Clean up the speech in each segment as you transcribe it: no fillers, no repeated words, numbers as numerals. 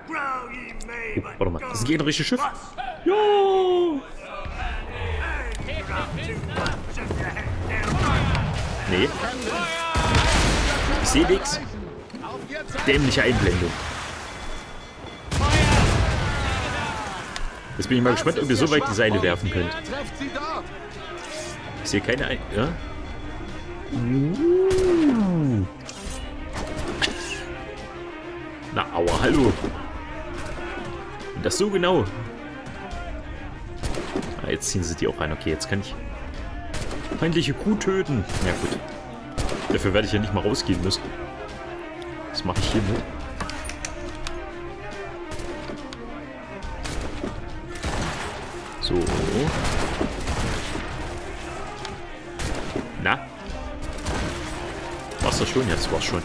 warte mal, das ist ein gegnerisches Schiff. Ja! Nee. Ich sehe nichts. Dämliche Einblendung. Jetzt bin ich mal gespannt, ob ihr so weit die Seile werfen könnt. Ich sehe keine Ja? Na, aua, hallo. Und das so genau. Ah, jetzt ziehen sie die auch rein. Okay, jetzt kann ich feindliche Kuh töten. Ja gut. Dafür werde ich ja nicht mal rausgehen müssen. Das mache ich hier mit. So. Na? War's das schon? Ja, das war's schon.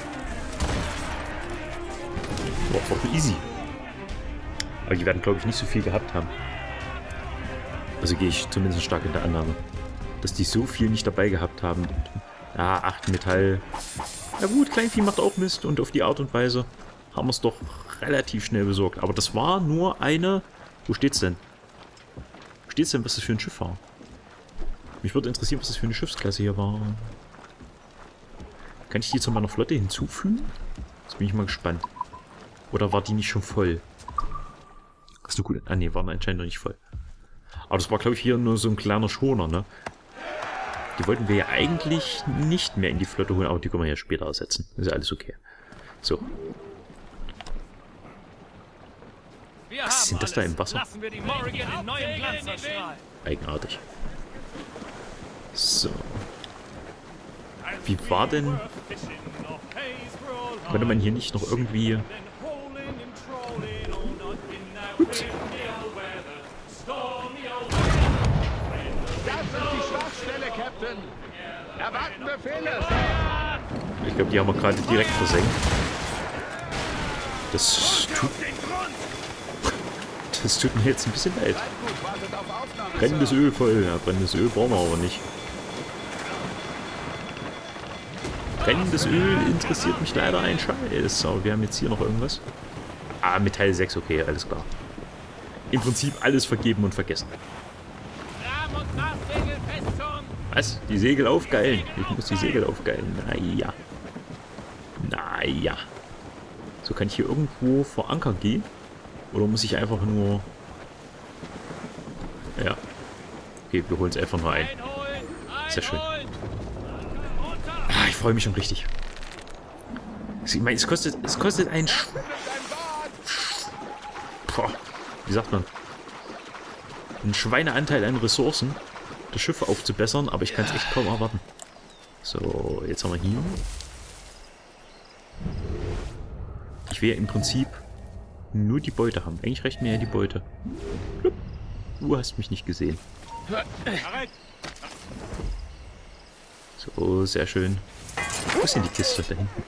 War auch easy. Aber die werden, glaube ich, nicht so viel gehabt haben. Also gehe ich zumindest stark in der Annahme. Dass die so viel nicht dabei gehabt haben. Ja, 8 Metall. Na gut, Kleinvieh macht auch Mist. Und auf die Art und Weise haben wir es doch relativ schnell besorgt. Aber das war nur eine... Wo steht's denn? Wo steht's denn, was das für ein Schiff war? Mich würde interessieren, was das für eine Schiffsklasse hier war. Kann ich die zu meiner Flotte hinzufügen? Jetzt bin ich mal gespannt. Oder war die nicht schon voll? Achso, gut. Ah, ne, waren anscheinend noch nicht voll. Aber das war, glaube ich, hier nur so ein kleiner Schoner, ne? Die wollten wir ja eigentlich nicht mehr in die Flotte holen, aber die können wir ja später ersetzen. Ist ja alles okay. So. Was sind das da im Wasser? Eigenartig. So. Wie war denn... Konnte man hier nicht noch irgendwie... Ups. Ich glaube, die haben wir gerade direkt versenkt. Das tut mir jetzt ein bisschen leid. Brennendes Öl voll. Ja, brennendes Öl brauchen wir aber nicht. Brennendes Öl interessiert mich leider ein Scheiß. Aber wir haben jetzt hier noch irgendwas. Ah, Metall 6, okay, alles klar. Im Prinzip alles vergeben und vergessen. Was? Die Segel aufgeilen? Ich muss die Segel aufgeilen. Naja. Naja. So, kann ich hier irgendwo vor Anker gehen? Oder muss ich einfach nur... Ja. Okay, wir holen es einfach nur ein. Sehr schön. Ah, ich freue mich schon richtig. Ich meine, es kostet ein... Boah, wie sagt man? Ein Schweineanteil an Ressourcen, das Schiff aufzubessern, aber ich kann es echt kaum erwarten. So, jetzt haben wir hier. Ich will ja im Prinzip nur die Beute haben. Eigentlich reicht mir ja die Beute. Du hast mich nicht gesehen. So, sehr schön. Wo ist denn die Kiste da hinten?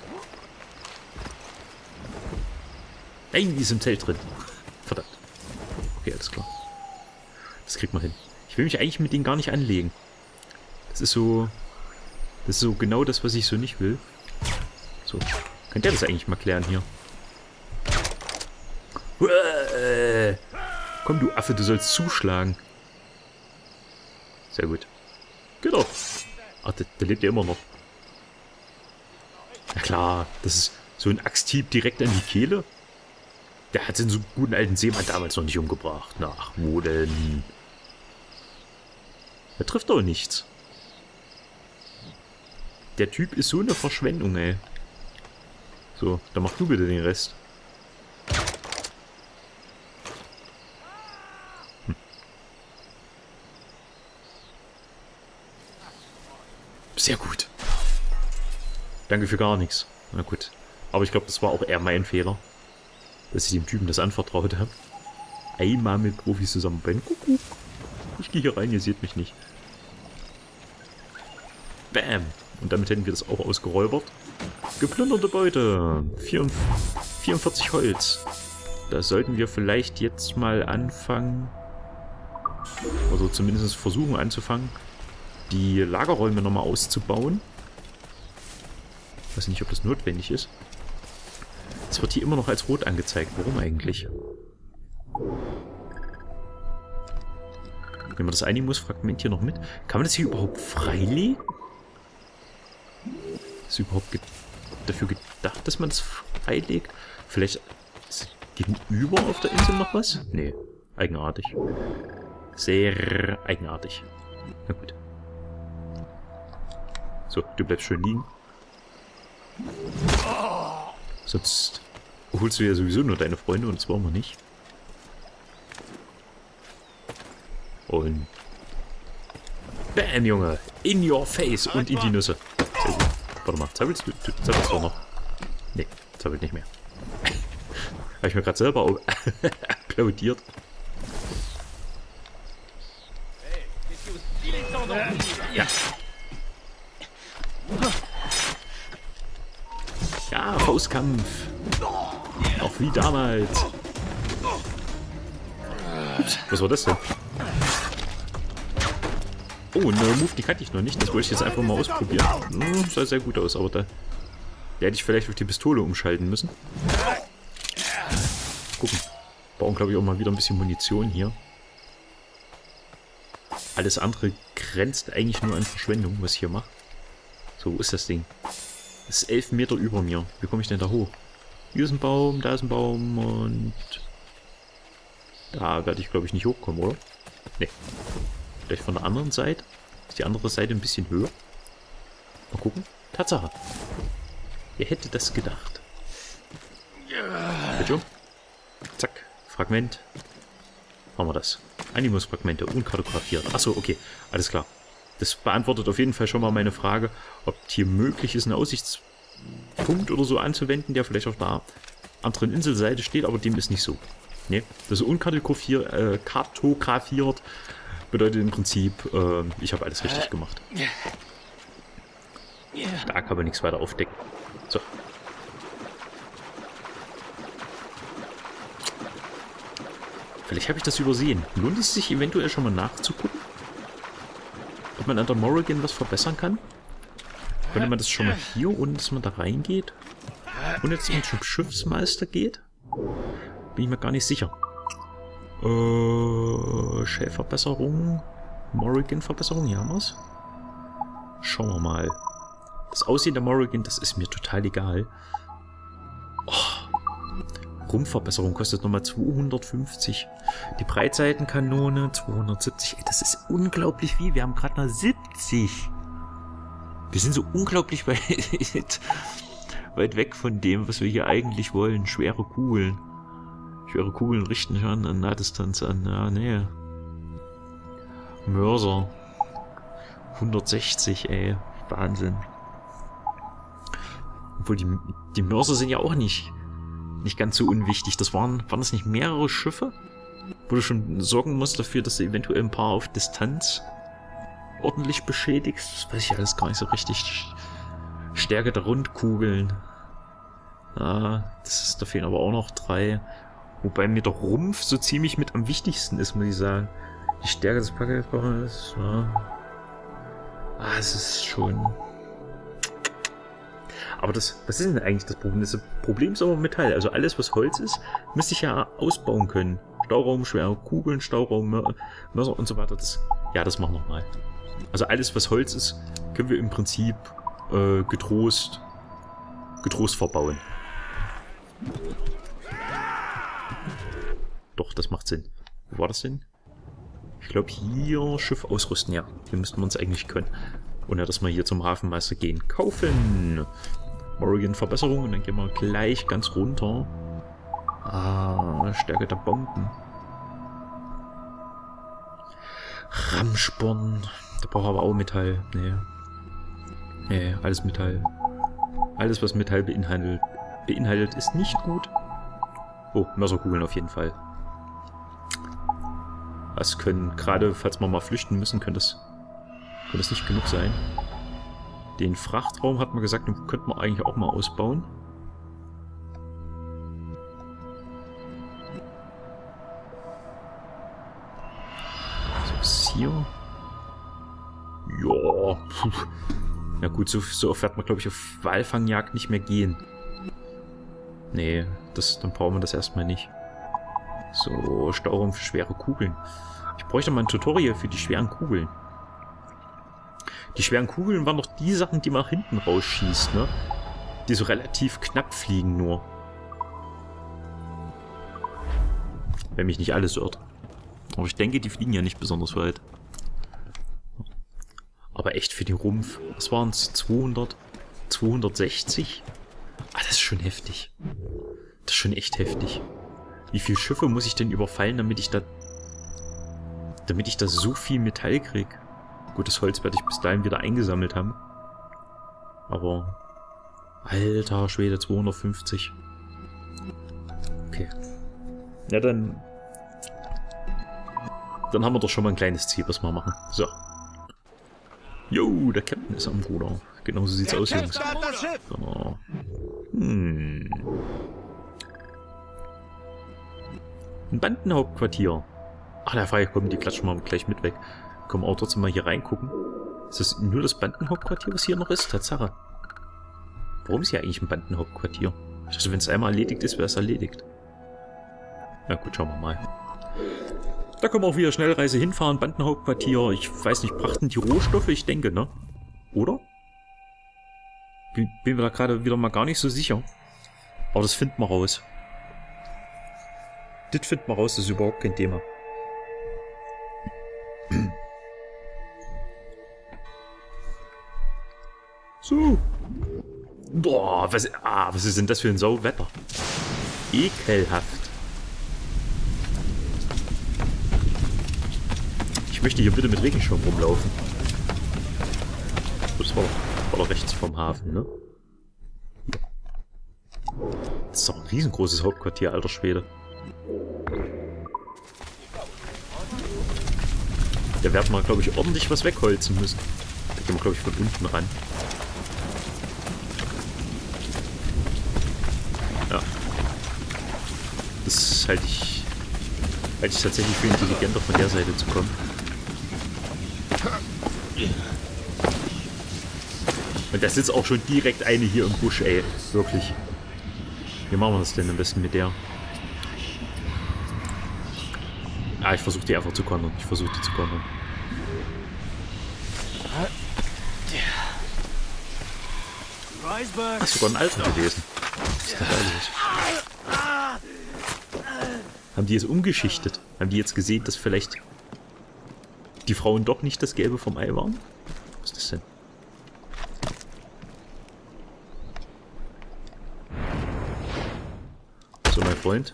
Nein, die ist im Zelt drin. Verdammt. Okay, alles klar. Das kriegt man hin. Ich will mich eigentlich mit denen gar nicht anlegen. Das ist so genau das, was ich so nicht will. So. Könnt ihr das eigentlich mal klären hier? Komm, du Affe, du sollst zuschlagen. Sehr gut. Geht doch. Ach, der lebt ja immer noch. Na klar, das ist so ein Axthieb direkt an die Kehle. Der hat den so guten alten Seemann damals noch nicht umgebracht. Ach, wo denn? Er trifft doch nichts. Der Typ ist so eine Verschwendung, ey. So, dann mach du bitte den Rest. Sehr gut. Danke für gar nichts. Na gut. Aber ich glaube, das war auch eher mein Fehler. Dass ich dem Typen das anvertraut habe. Einmal mit Profis zusammenarbeiten. Kuckuck. Ich gehe hier rein, ihr seht mich nicht. Bam. Und damit hätten wir das auch ausgeräubert. Geplünderte Beute. 44 Holz. Da sollten wir vielleicht jetzt mal anfangen. Oder zumindest versuchen anzufangen, die Lagerräume nochmal auszubauen. Ich weiß nicht, ob das notwendig ist. Es wird hier immer noch als rot angezeigt. Warum eigentlich? Nehmen wir das Animus-Fragment hier noch mit. Kann man das hier überhaupt freilegen? Ist überhaupt dafür gedacht, dass man das freilegt? Vielleicht ist gegenüber auf der Insel noch was? Nee, eigenartig. Sehr eigenartig. Na gut. So, du bleibst schön liegen. Sonst holst du ja sowieso nur deine Freunde und das wollen wir nicht. Und bam, Junge. In your face und in die Nüsse. Sehr gut. Warte mal, zappelst du? Du zappelst doch noch. Nee, zappelt nicht mehr. Habe ich mir gerade selber applaudiert. Ja. Ja, Faustkampf. Auch wie damals. Ups, was war das denn? Oh, eine Move, die kannte ich noch nicht. Das wollte ich jetzt einfach mal ausprobieren. Sah sehr gut aus, aber da hätte ich vielleicht auf die Pistole umschalten müssen. Gucken. Brauchen, glaube ich, auch mal wieder ein bisschen Munition hier. Alles andere grenzt eigentlich nur an Verschwendung, was ich hier mache. So, wo ist das Ding? Das ist 11 Meter über mir. Wie komme ich denn da hoch? Hier ist ein Baum, da ist ein Baum und... Da werde ich, glaube ich, nicht hochkommen, oder? Nee. Vielleicht von der anderen Seite? Ist die andere Seite ein bisschen höher? Mal gucken. Tatsache. Wer hätte das gedacht? Bitte? Zack. Fragment. Haben wir das. Animus-Fragmente unkartografiert. Achso, okay. Alles klar. Das beantwortet auf jeden Fall schon mal meine Frage, ob hier möglich ist, einen Aussichtspunkt oder so anzuwenden, der vielleicht auf der anderen Inselseite steht, aber dem ist nicht so. Ne? Das ist unkartografiert bedeutet im Prinzip, ich habe alles richtig gemacht. Da kann man nichts weiter aufdecken. So. Vielleicht habe ich das übersehen. Lohnt es sich eventuell schon mal nachzugucken? Ob man an der Morrigan was verbessern kann? Könnte man das schon mal hier, ohne dass man da reingeht? Ohne dass man zum Schiffsmeister geht? Bin ich mir gar nicht sicher. Shell-Verbesserung. Morrigan-Verbesserung, hier haben wir es. Schauen wir mal. Das Aussehen der Morrigan, das ist mir total egal. Oh. Rumpfverbesserung kostet nochmal 250. Die Breitseitenkanone 270. Ey, das ist unglaublich viel. Wir haben gerade mal 70. Wir sind so unglaublich weit weg von dem, was wir hier eigentlich wollen. Schwere Kugeln. Schwere Kugeln richten sich an Nahdistanz an. Ja, nee. Mörser. 160, ey. Wahnsinn. Obwohl die Mörser sind ja auch nicht ganz so unwichtig. Das waren das nicht mehrere Schiffe? Wo du schon sorgen musst dafür, dass du eventuell ein paar auf Distanz ordentlich beschädigst. Das weiß ich alles gar nicht so richtig. Stärke der Rundkugeln. Ah, da fehlen aber auch noch 3. Wobei mir der Rumpf so ziemlich mit am wichtigsten ist, muss ich sagen. Die Stärke des Pakets ist... Ja. Ah, es ist schon... Aber was ist denn eigentlich das Problem? Das Problem ist aber Metall. Also alles, was Holz ist, müsste ich ja ausbauen können. Stauraum, schwere Kugeln, Stauraum, Mörser und so weiter. Das machen wir mal. Also alles, was Holz ist, können wir im Prinzip getrost verbauen. Doch, das macht Sinn. Wo war das denn? Ich glaube hier Schiff ausrüsten, ja. Hier müssten wir uns eigentlich können. Ohne dass wir hier zum Hafenmeister gehen. Kaufen! Morrigan Verbesserung und dann gehen wir gleich ganz runter. Ah, Stärke der Bomben. Rammsporn. Da braucht aber auch Metall. Nee, alles Metall. Alles, was Metall beinhaltet, ist nicht gut. Oh, Mörserkugeln auf jeden Fall. Das können, gerade falls wir mal flüchten müssen, könnte das nicht genug sein. Den Frachtraum hat man gesagt, den könnte man eigentlich auch mal ausbauen. So ist hier. Ja. Na gut, so oft wird man, glaube ich, auf Walfangjagd nicht mehr gehen. Nee, dann brauchen wir das erstmal nicht. So, Stauraum für schwere Kugeln. Ich bräuchte mal ein Tutorial für die schweren Kugeln. Die schweren Kugeln waren doch die Sachen, die man nach hinten rausschießt, ne? Die so relativ knapp fliegen nur. Wenn mich nicht alles irrt. Aber ich denke, die fliegen ja nicht besonders weit. Aber echt für den Rumpf. Was waren es? 200? 260? Ah, das ist schon heftig. Das ist schon echt heftig. Wie viele Schiffe muss ich denn überfallen, damit ich da so viel Metall krieg? Gut, das Holz werde ich bis dahin wieder eingesammelt haben. Aber... Alter Schwede, 250. Okay. Ja, dann haben wir doch schon mal ein kleines Ziel, was wir machen. So. Jo, der Captain ist am Ruder. Genau so sieht's aus, Jungs. Genau. Ein Bandenhauptquartier. Ach, der Fall, komm, die klatschen wir gleich mit weg. Können wir auch trotzdem mal hier reingucken. Ist das nur das Bandenhauptquartier, was hier noch ist? Tatsache. Warum ist hier eigentlich ein Bandenhauptquartier? Ich dachte, wenn es einmal erledigt ist, wäre es erledigt. Na gut, schauen wir mal. Da können wir auch wieder Schnellreise hinfahren. Bandenhauptquartier. Ich weiß nicht, brachten die Rohstoffe? Ich denke, ne? Oder? Bin mir da gerade wieder mal gar nicht so sicher. Aber das finden wir raus. Das finden wir raus, das ist überhaupt kein Thema. So. Boah, was ist denn das für ein Sauwetter? Ekelhaft. Ich möchte hier bitte mit Regenschirm rumlaufen. Das war doch rechts vom Hafen, ne? Das ist doch ein riesengroßes Hauptquartier, alter Schwede. Da werden wir, glaube ich, ordentlich was wegholzen müssen. Da gehen wir, glaube ich, von unten ran. Ja. Das halte ich tatsächlich für intelligenter, von der Seite zu kommen. Und da sitzt auch schon direkt eine hier im Busch, ey. Wirklich. Wie machen wir das denn am besten mit der? Ah, ich versuche die einfach zu kontern. Ach, sogar ein Alter gewesen. Was ist da los? Haben die jetzt umgeschichtet? Haben die jetzt gesehen, dass vielleicht die Frauen doch nicht das Gelbe vom Ei waren? Was ist das denn? So, mein Freund.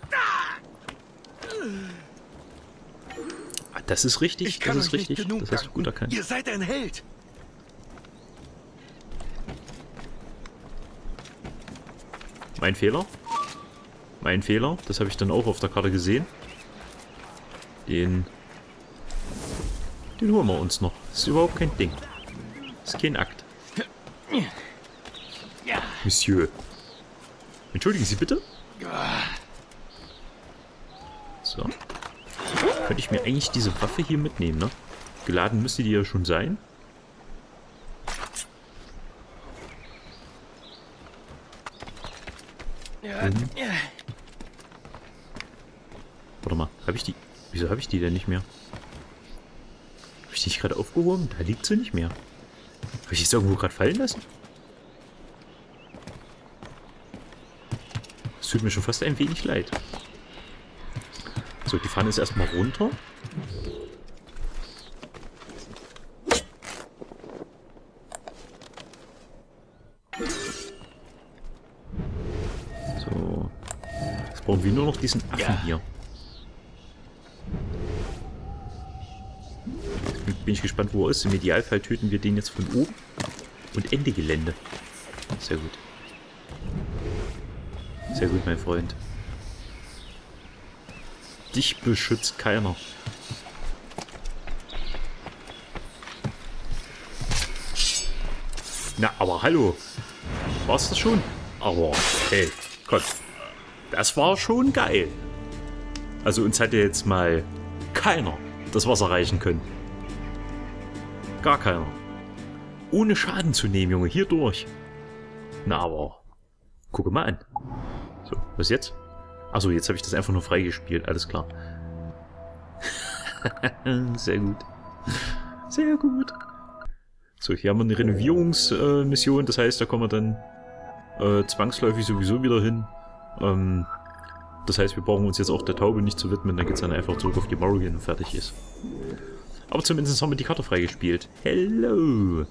Ah, das ist richtig, das ist richtig. Das hast du gut erkannt. Ihr seid ein Held. Mein Fehler. Mein Fehler. Das habe ich dann auch auf der Karte gesehen. Den holen wir uns noch. Das ist überhaupt kein Ding. Das ist kein Akt. Monsieur. Entschuldigen Sie bitte? So. Könnte ich mir eigentlich diese Waffe hier mitnehmen, ne? Geladen müsste die ja schon sein. Warte mal, habe ich die... Wieso habe ich die denn nicht mehr? Habe ich die nicht gerade aufgehoben? Da liegt sie nicht mehr. Habe ich die jetzt irgendwo gerade fallen lassen? Es tut mir schon fast ein wenig leid. So, die Pfanne ist erstmal runter. So. Jetzt brauchen wir nur noch diesen Affen hier. Bin ich gespannt, wo er ist. Im Idealfall töten wir den jetzt von oben. Und Ende Gelände. Sehr gut. Sehr gut, mein Freund. Dich beschützt keiner. Na, aber hallo. War's das schon? Aber, hey, Gott. Das war schon geil. Also uns hat ja jetzt mal keiner das Wasser reichen können. Gar keiner. Ohne Schaden zu nehmen, Junge. Hier durch. Na, aber gucke mal an. So, was jetzt? Achso, jetzt habe ich das einfach nur freigespielt, alles klar. Sehr gut. Sehr gut. So, hier haben wir eine Renovierungsmission, das heißt, da kommen wir dann zwangsläufig sowieso wieder hin. Das heißt, wir brauchen uns jetzt auch der Taube nicht zu widmen, dann geht es dann einfach zurück auf die Morrigan und fertig ist. Aber zumindest haben wir die Karte freigespielt. Hello!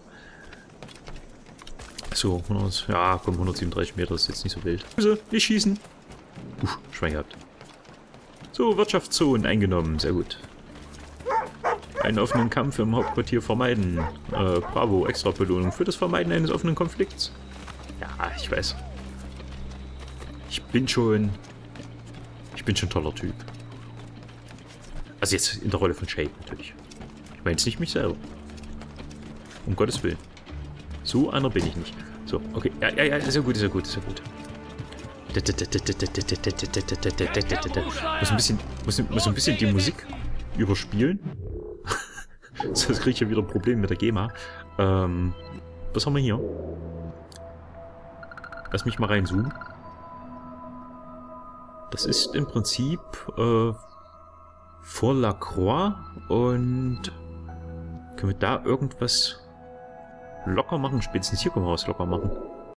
So, 100, ja, komm, 137 Meter ist jetzt nicht so wild. Nicht schießen! Schwein gehabt. So, Wirtschaftszonen eingenommen, sehr gut. Einen offenen Kampf im Hauptquartier vermeiden. Bravo, extra Belohnung für das Vermeiden eines offenen Konflikts. Ja, ich weiß. Ich bin schon ein toller Typ. Also jetzt in der Rolle von Shape natürlich. Ich meine jetzt nicht mich selber. Um Gottes Willen. So einer bin ich nicht. So, okay. Ja, ist ja gut, ist ja gut, ist ja gut. Muss ein bisschen die Musik überspielen. Sonst kriege ich ja wieder Probleme mit der GEMA. Was haben wir hier? Lass mich mal reinzoomen. Das ist im Prinzip vor Lacroix und können wir da irgendwas locker machen? Spätestens hier können wir was locker machen.